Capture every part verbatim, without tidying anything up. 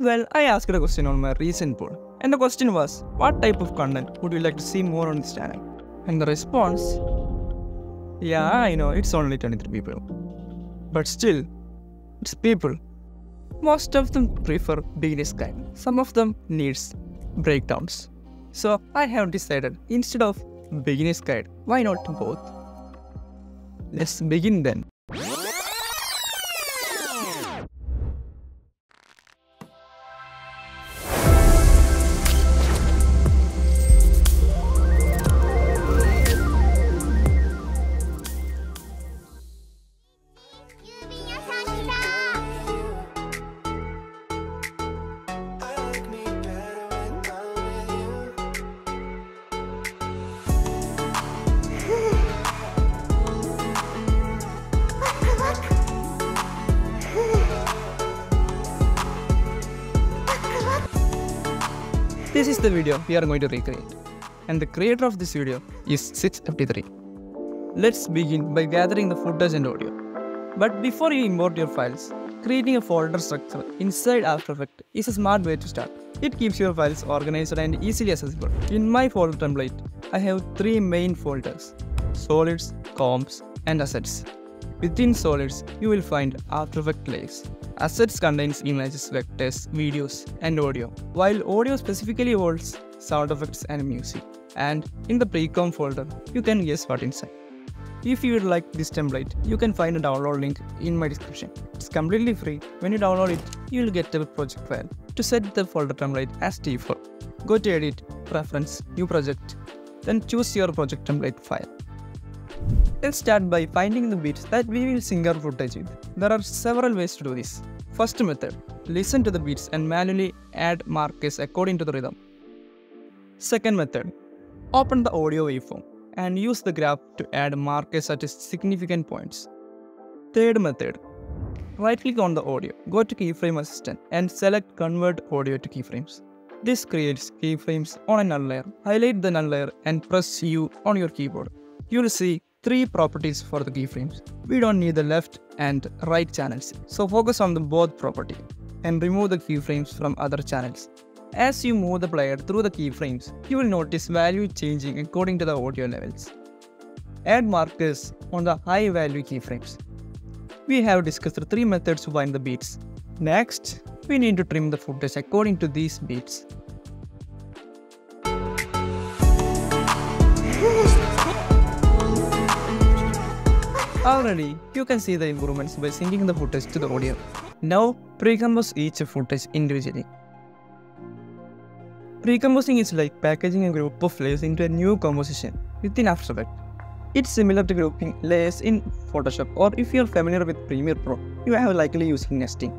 Well, I asked a question on my recent poll, and the question was, what type of content would you like to see more on this channel? And the response, yeah, I know, it's only twenty-three people. But still, it's people. Most of them prefer beginner's guide. Some of them needs breakdowns. So I have decided, instead of beginner's guide, why not both? Let's begin then. This is the video we are going to recreate, and the creator of this video is six fifty-three. Let's begin by gathering the footage and audio. But before you import your files, creating a folder structure inside After Effects is a smart way to start. It keeps your files organized and easily accessible. In my folder template, I have three main folders: Solids, Comps, and Assets. Within Solids, you will find After Effects layers. Assets contains images, vectors, videos, and audio, while audio specifically holds sound effects and music. And in the Precom folder, you can guess what's inside. If you would like this template, you can find a download link in my description. It's completely free. When you download it, you will get a project file. To set the folder template as default, go to Edit, Preference, New Project, then choose your project template file. Let's start by finding the beats that we will sync our footage with. There are several ways to do this. First method, listen to the beats and manually add markers according to the rhythm. Second method, open the audio waveform and use the graph to add markers at significant points. Third method, right-click on the audio, go to Keyframe Assistant and select Convert Audio to Keyframes. This creates keyframes on a null layer. Highlight the null layer and press U on your keyboard. You will see three properties for the keyframes. We don't need the left and right channels, so focus on the both property and remove the keyframes from other channels. As you move the player through the keyframes, you will notice value changing according to the audio levels. Add markers on the high value keyframes. We have discussed the three methods to find the beats. Next, we need to trim the footage according to these beats. Already, you can see the improvements by syncing the footage to the audio. Now, pre-compose each footage individually. Pre-composing is like packaging a group of layers into a new composition within After Effects. It's similar to grouping layers in Photoshop, or if you're familiar with Premiere Pro, you have likely using nesting.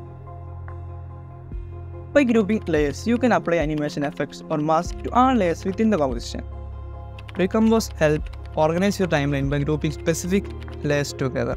By grouping layers, you can apply animation effects or masks to all layers within the composition. Pre-compose helps organize your timeline by grouping specific layers together.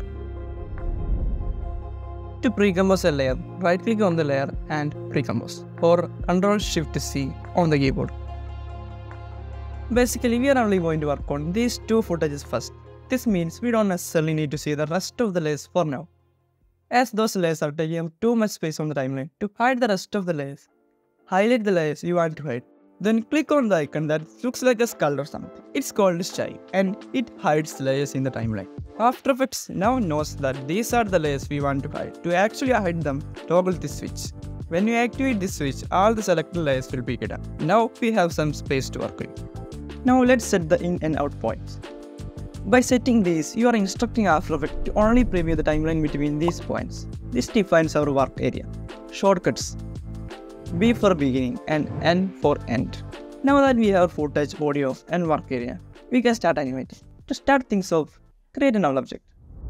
To pre-compose a layer, right-click on the layer and pre-compose, or control shift C on the keyboard. Basically, we are only going to work on these two footages first. This means we don't necessarily need to see the rest of the layers for now, as those layers are taking up too much space on the timeline. To hide the rest of the layers, highlight the layers you want to hide. Then click on the icon that looks like a skull or something. It's called Shine, and it hides layers in the timeline. After Effects now knows that these are the layers we want to hide. To actually hide them, toggle this switch. When you activate this switch, all the selected layers will be hidden. Now we have some space to work with. Now let's set the in and out points. By setting these, you are instructing After Effects to only preview the timeline between these points. This defines our work area. Shortcuts: B for beginning and N for end. Now that we have footage, audio, and work area, we can start animating. To start things off, create a null object.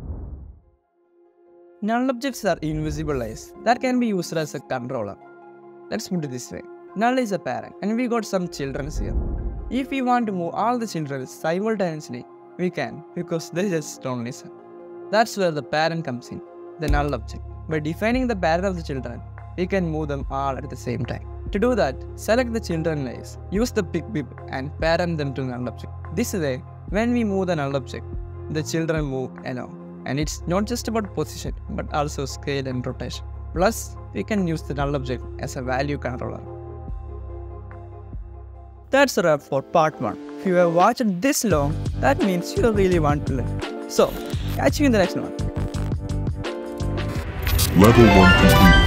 Null objects are invisible layers that can be used as a controller. Let's put it this way. Null is a parent and we got some children here. If we want to move all the children simultaneously, we can, because they just don't listen. That's where the parent comes in, the null object. By defining the parent of the children, we can move them all at the same time. To do that, select the children layers, use the pick bib and parent them to null object. This way, when we move the null object, the children move along. And it's not just about position, but also scale and rotation. Plus, we can use the null object as a value controller. That's a wrap for part one. If you have watched this long, that means you really want to learn. So, catch you in the next one. Level one complete.